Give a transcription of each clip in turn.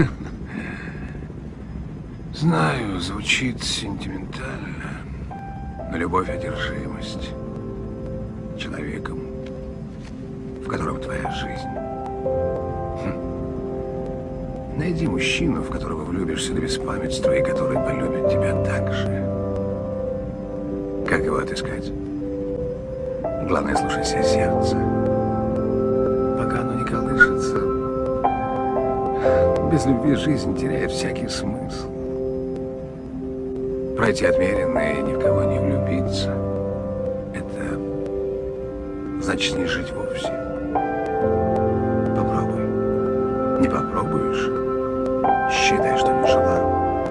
Знаю, звучит сентиментально, но любовь — одержимость человеком, в котором твоя жизнь. Найди мужчину, в которого влюбишься до беспамятства и который полюбит тебя так же. Как его отыскать? Главное, слушайся сердца, пока оно не колышется. Без любви жизнь теряет всякий смысл. Пройти отмеренное и ни в кого не влюбиться — это значит не жить вовсе. Попробуй. Не попробуешь — считай, что не жила.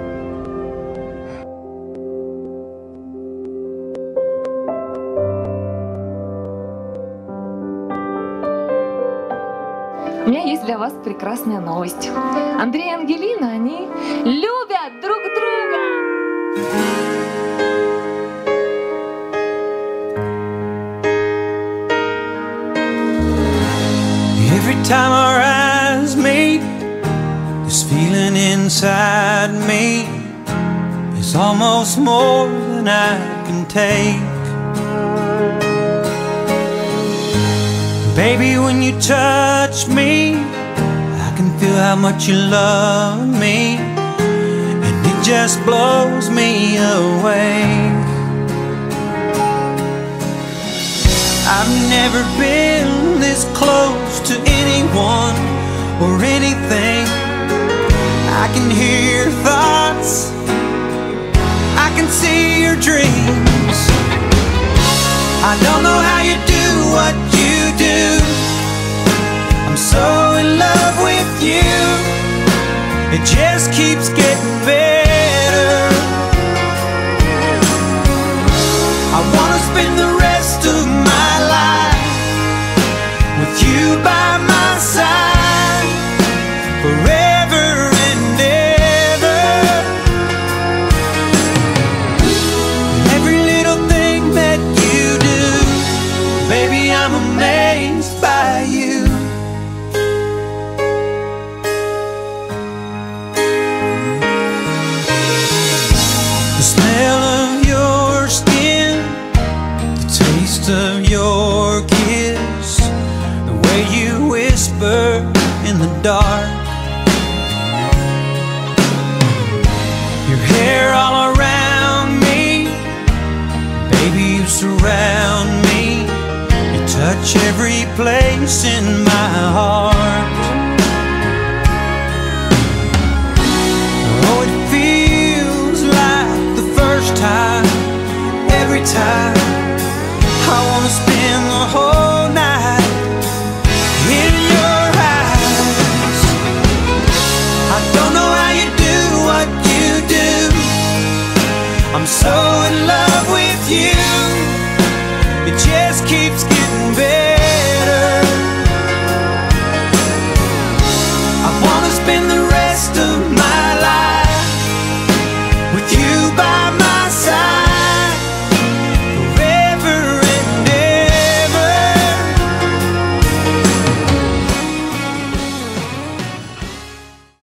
У меня есть для вас прекрасная новость. Андрей и Ангелина, они любят друг друга! Every time our eyes meet, this feeling inside me is almost more than I can take. Baby, when you touch me, I can feel how much you love me, and it just blows me away. I've never been this close to anyone or anything. I can hear your thoughts, I can see your dreams. I don't know how you do what you do. I'm so in love with you. It just keeps getting better. I wanna spend the rest of my life with you by my side, forever and ever. Every little thing that you do, baby, I'm amazed by you. The smell of your skin, the taste of your kiss, the way you whisper in the dark, your hair all around me, baby, you surround me, you touch every place in my heart. Oh, it feels like the first time, every time. I wanna spend the whole night in your eyes. I don't know how you do what you do. I'm so in love with you. It just keeps getting better.